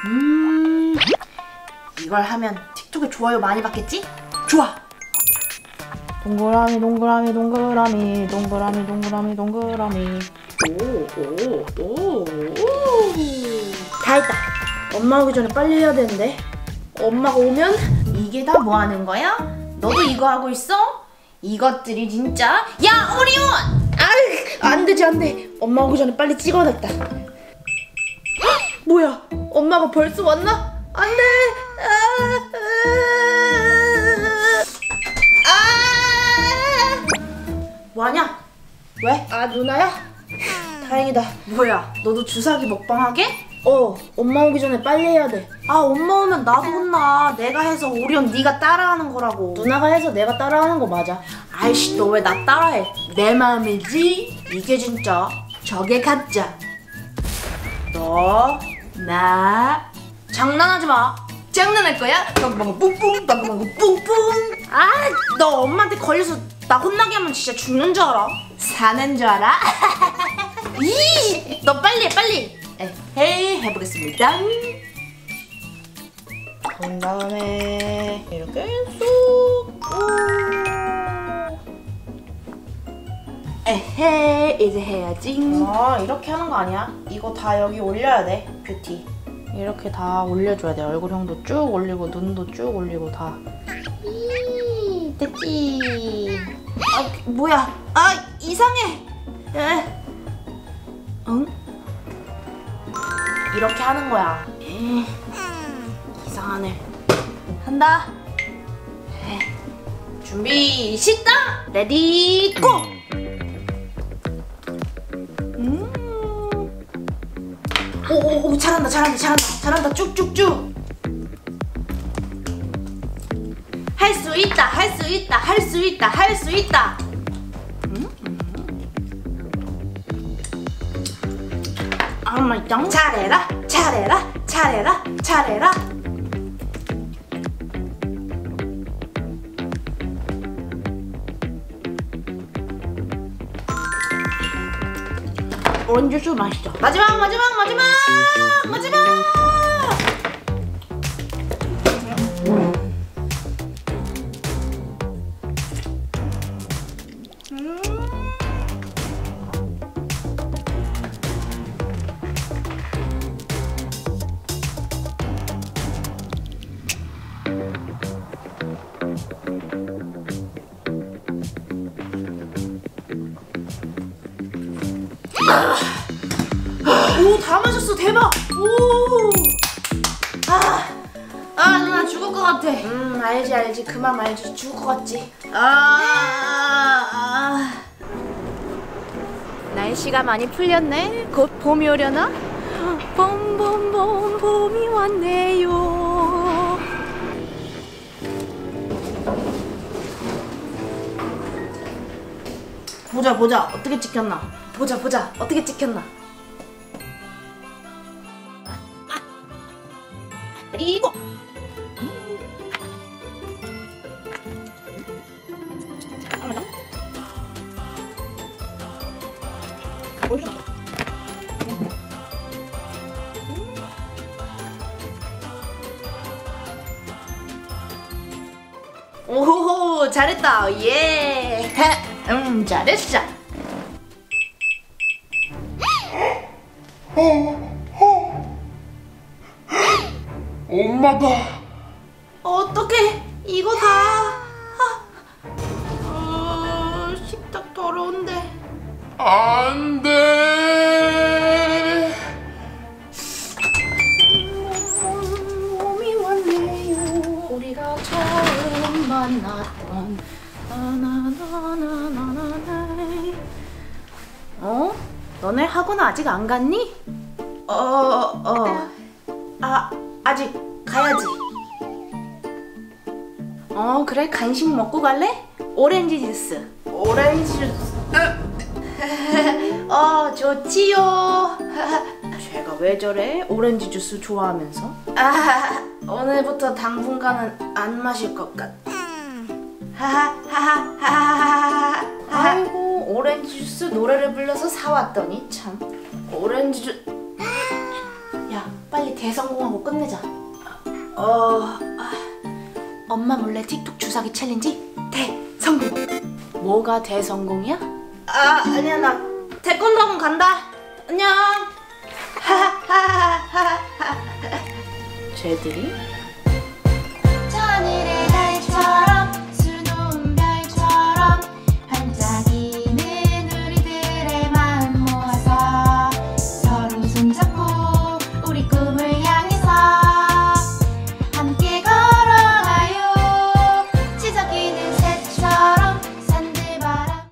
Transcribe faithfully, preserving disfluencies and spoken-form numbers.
음, 이걸 하면 틱톡에 좋아요 많이 받겠지? 좋아! 동그라미 동그라미 동그라미 동그라미 동그라미 동그라미. 오오오 다 했다. 엄마 오기 전에 빨리 해야 되는데. 엄마가 오면 이게 다 뭐 하는 거야? 너도 이거 하고 있어? 이것들이 진짜. 야 오리온! 아이 안 되지 안 돼. 엄마 오기 전에 빨리 찍어냈다. 뭐야? 엄마가 벌써 왔나? 안 돼. 아, 아, 아. 뭐하냐? 왜? 아 누나야? 다행이다. 뭐야? 너도 주사기 먹방하게? 어, 엄마 오기 전에 빨리 해야 돼. 아, 엄마 오면 나도 혼나. 내가 해서 오리온 네가 따라하는 거라고. 누나가 해서 내가 따라하는 거 맞아. 아이씨, 너 왜 나 따라해? 내 마음이지? 이게 진짜, 저게 가짜. 너, 나, 장난하지 마. 장난할 거야? 방방구 뿡뿡, 방방구 뿡뿡. 아, 너 엄마한테 걸려서 나 혼나게 하면 진짜 죽는 줄 알아? 사는 줄 알아? 이, 너 빨리 해, 빨리. 에헤이, 해보겠습니다. 그런 다음에 이렇게 쏙. 에헤이, 이제 해야지. 아, 이렇게 하는 거 아니야? 이거 다 여기 올려야 돼, 뷰티. 이렇게 다 올려줘야 돼. 얼굴형도 쭉 올리고 눈도 쭉 올리고 다. 이, 됐지. 아, 뭐야? 아, 이상해. 에. 응? 이렇게 하는 거야. 에이, 이상하네. 한다. 에이. 준비 시작. 레디 고. 음. 오오오 잘한다 잘한다 잘한다 잘한다 쭉쭉쭉. 할 수 있다 할 수 있다 할 수 있다 할 수 있다. 아마짱 잘해라 잘해라 잘해라 잘해라. 오렌지 주스 맛있죠. 마지막 마지막 마지막 마지막. 오, 다 마셨어. 대박. 오. 아, 아 누나 죽을 것 같아. 음, 알지 알지. 그만 알지. 죽을 것 같지. 아, 아. 날씨가 많이 풀렸네. 곧 봄이 오려나? 봄봄봄 봄이 왔네요. 보자 보자. 어떻게 찍혔나? 보자 보자. 어떻게 찍혔나? 그리고 오호호 잘했다. 예. 음 잘했어. 엄마다. 어떡해 이거 다. 아, 어, 식탁 더러운데. 안 돼. 봄이 왔네요. 우리가 처음 만났던 나나나나나나나. 어? 너네 학원 아직 안 갔니? 어, 어. 아, 아직 가야지. 어, 그래 간식 먹고 갈래? 오렌지 주스. 오렌지 주스. 어, 좋지요. 쟤가 왜 저래? 오렌지 주스 좋아하면서. 아, 오늘부터 당분간은 안 마실 것 같아. 하하하하하하. 아이고, 오렌지 주스 노래를 불러서 사왔더니 참. 오렌지 주... 야, 빨리 대성공하고 끝내자. 어... 아, 엄마 몰래 틱톡 주사기 챌린지 대성공. 뭐가 대성공이야? 아 아니야 나 태권도 학원 간다. 안녕. 하하하하하. 쟤들이